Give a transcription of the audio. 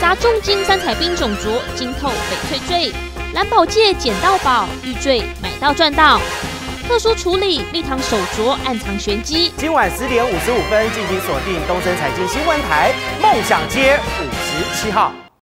侠重金三彩冰种着，金透翡翠坠，蓝宝戒捡到宝，玉坠买到赚到。特殊处理，蜜糖手镯暗藏玄机。 今晚10点55分，敬请锁定东森财经新闻台，梦想街57号。